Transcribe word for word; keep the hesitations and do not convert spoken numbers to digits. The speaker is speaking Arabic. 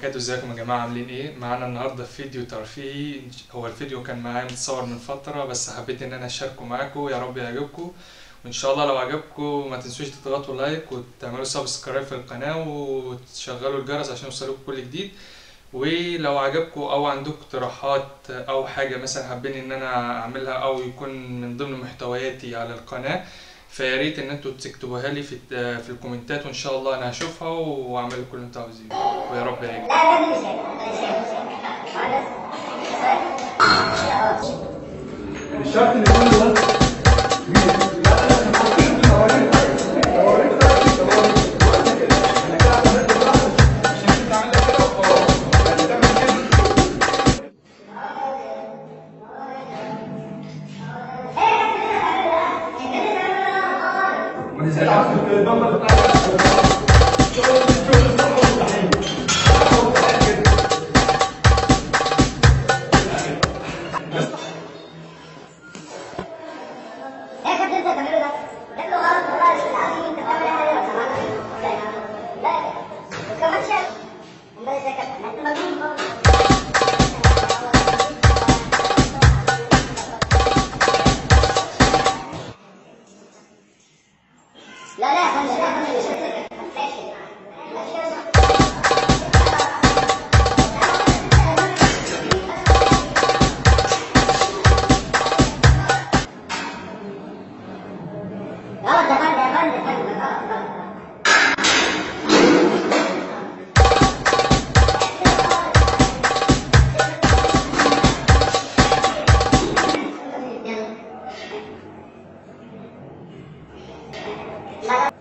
وبركاته. ازيكم يا جماعه، عاملين ايه؟ معانا النهارده في فيديو ترفيهي. هو الفيديو كان معايا متصور من فتره، بس حبيت ان انا اشاركه معاكم. يا رب يعجبكم، وان شاء الله لو عجبكم ما تنسوش تضغطوا لايك وتعملوا سبسكرايب في القناه وتشغلوا الجرس عشان يوصلكم كل جديد. ولو عجبكم او عندكم اقتراحات او حاجه مثلا حابين ان انا اعملها او يكون من ضمن محتوياتي على القناه، فيا ريت ان انتوا تكتبوها لي في في الكومنتات، وان شاء الله انا هشوفها واعمل كل اللي انتوا عاوزينه. ويا رب يعجبكم. الشرط اللي يكون ده لا لا خلي لا خلي لا